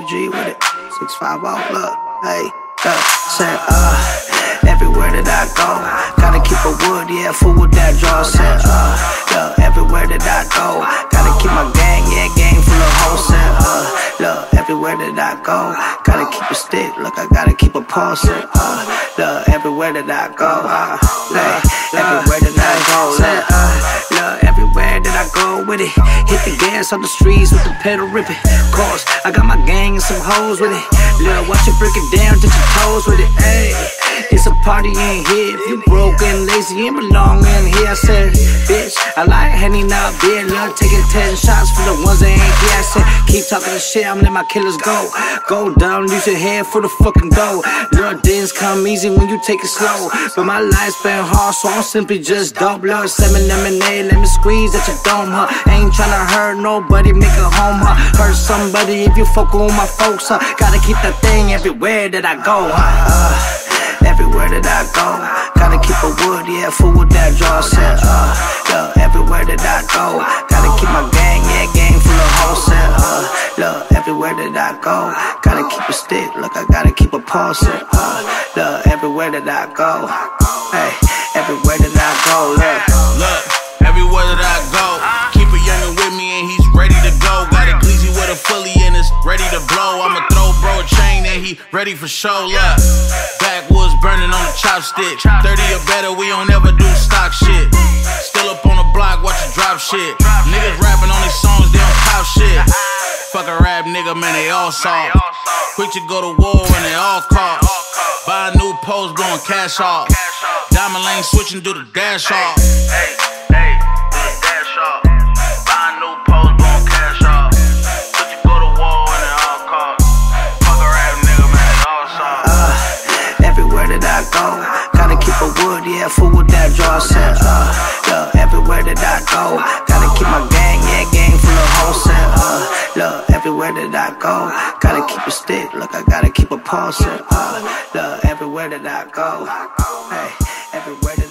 G with it. 650, look, hey, said, everywhere that I go, gotta keep a wood, yeah, full with that draw. Said, everywhere that I go, gotta keep my gang, yeah, gang full of hoes. Said, look, everywhere that I go, gotta keep a stick, look, I gotta keep a pulse. Said, look, everywhere that I go, everywhere that I go, said, look, everywhere that I go with it, hit the gas on the streets with the pedal ripping. Course, I got my gang and some hoes with it. Look, watch it break it down, touch your toes with it. Hey, it's a party in here. If you broke and lazy, you belong in here. I said, bitch, I like Henny, not beer. Look, taking 10 shots for the ones that ain't here. I said, keep talking the shit, I'm letting my killers go. Go down, use your head for the fucking dough. Look, things come easy when you take it slow. But my life's been hard, so I'm simply just dope. Look, 7 lemonade, let me squeeze at your dome, huh? Ain't tryna hurt nobody, make a home, huh? Hurt somebody if you fuck with my folks, huh? Gotta keep that thing everywhere that I go, huh? Everywhere that I go, gotta keep a wood, yeah, full with that draw. Said, everywhere that I go, gotta keep my gang, yeah, gang full of hoes. Said, look, everywhere that I go, gotta keep a stick, look, I gotta keep a pulse. Said, look, everywhere that I go, hey, everywhere that I go, look, everywhere that I go, keep a youngin' with me and he's ready to go. Got a glizzy with a fully and it's ready to blow. I'ma throw bro a chain and he ready for show. Look, backwoods burning on the chopstick. 30 or better, we don't ever do stock shit. Still up on the block, watch it drop shit. Niggas rapping on these songs, they don't pop shit. Fuck a rap nigga, man, they all soft. Quick to go to war when they all caught. Buy a new pose, blowing cash off. Diamond lane switching, do the dash off. Hey, do the dash off. Buy a new pose, blowing cash off. Quick to go to war when they all caught. Fuck a rap nigga, man, they all soft. Everywhere that I go, gotta keep a wood, yeah, full with that draw. Said, everywhere that I go, gotta keep my gang, yeah, gang full of hoes. Said, look, everywhere that I go, gotta keep a stick, look, I gotta keep a pulse. Said, look, everywhere that I go, hey, everywhere that